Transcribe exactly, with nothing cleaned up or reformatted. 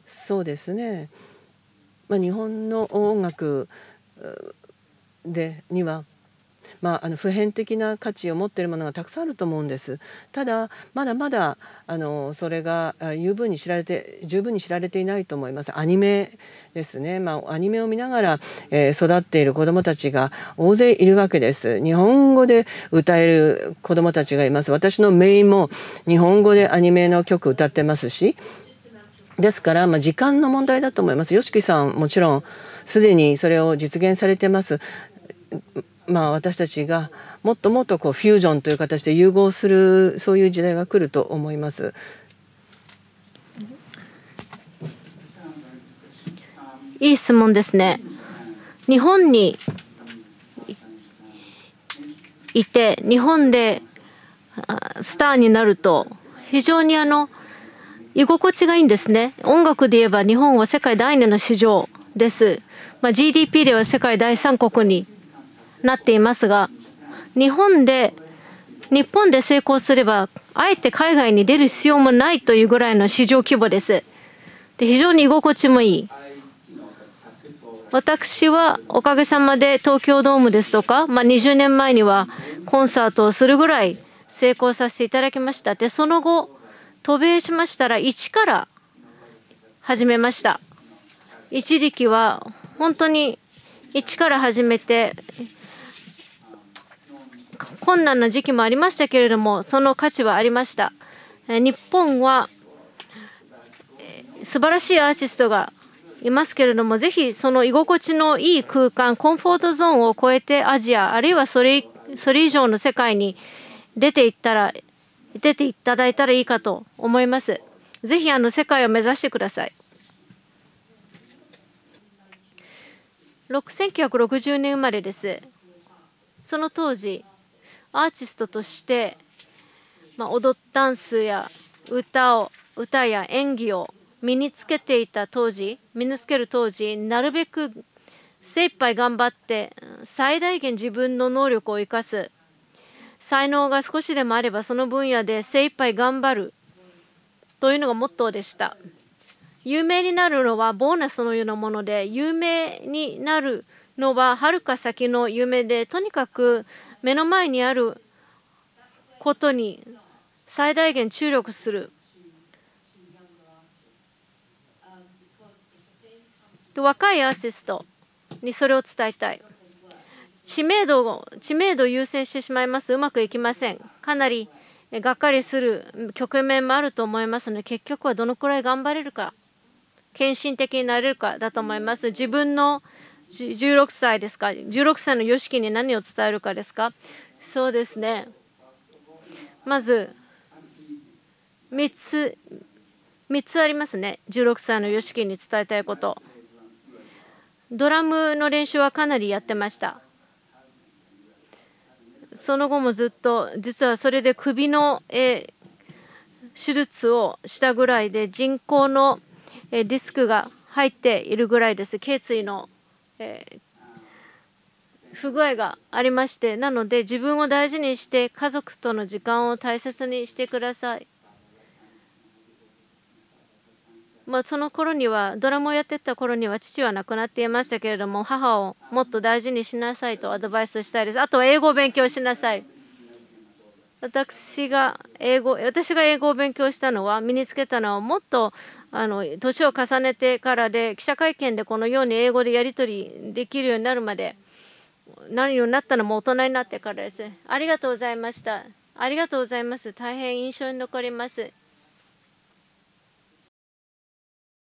そうですね、まあ、日本の音楽でには、まあ、あの普遍的な価値を持っているものがたくさんあると思うんです。ただまだまだあのそれが十分に知られて十分に知られていないと思います。アニメですね、まあ、アニメを見ながら、えー、育っている子どもたちが大勢いるわけです。日本語で歌える子どもたちがいます。私の姪も日本語でアニメの曲歌ってますし、ですから、まあ、時間の問題だと思います。吉木さんもちろんすでにそれを実現されてます。まあ、私たちがもっともっとこうフュージョンという形で融合するそういう時代が来ると思います。 いい質問ですね。日本にいて日本でスターになると非常にあの居心地がいいんですね。音楽で言えば日本は世界だいにの市場です。まあ、ジーディーピー では世界だいさんこくになっていますが、日本で日本で成功すればあえて海外に出る必要もないというぐらいの市場規模です。で、非常に居心地もいい。私はおかげさまで東京ドームですとか、まあ、にじゅうねんまえにはコンサートをするぐらい成功させていただきました。で、その後渡米しましたら一から始めました。一時期は本当に一から始めて困難な時期もありましたけれども、その価値はありました。日本は素晴らしいアーティストがいますけれども、ぜひその居心地のいい空間、コンフォートゾーンを超えてアジア、あるいはそれ、それ以上の世界に出ていったら、出ていただいたらいいかと思います。ぜひあの世界を目指してください。せんきゅうひゃくろくじゅうねん生まれです。その当時、アーティストとして、まあ、踊ダンスや歌を歌や演技を身につけていた当時身につける当時なるべく精一杯頑張って最大限自分の能力を生かす、才能が少しでもあればその分野で精一杯頑張るというのがモットーでした。有名になるのはボーナスのようなもので、有名になるのははるか先の夢で、とにかく目の前にあることに最大限注力する。若いアーティストにそれを伝えたい。知名度を知名度を優先してしまいますとうまくいきません。かなりがっかりする局面もあると思いますので、結局はどのくらい頑張れるか、献身的になれるかだと思います。自分のじゅうろくさいですか、じゅうろくさいのヨシキに何を伝えるかですか。そうですね。まずみっつ、みっつありますね。じゅうろくさいのヨシキに伝えたいこと。ドラムの練習はかなりやってました。その後もずっと、実はそれで首の、えー、手術をしたぐらいで、人工の、えー、ディスクが入っているぐらいです。頸椎の、えー、不具合がありまして、なので自分を大事にして家族との時間を大切にしてください。まあ、その頃にはドラムをやってた頃には父は亡くなっていましたけれども、母をもっと大事にしなさいとアドバイスしたいです。あとは英語を勉強しなさい。私が英語私が英語を勉強したのは、身につけたのはもっとあの年を重ねてからで、記者会見でこのように英語でやり取りできるようになるまでなるようになったのも大人になってからです。ありがとうございました。ありがとうございます。大変印象に残ります。